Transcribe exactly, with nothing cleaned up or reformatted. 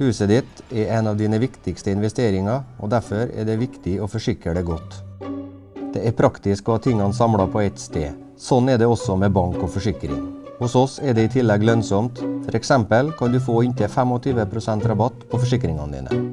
Huset ditt er en av dine viktigste investeringer, og derfor er det viktig å forsikre det godt. Det er praktisk å ha tingene samlet på ett sted. Sånn er det også med bank og forsikring. Hos oss er det i tillegg lønnsomt. For eksempel kan du få inntil tjuefem prosent rabatt på forsikringene dine.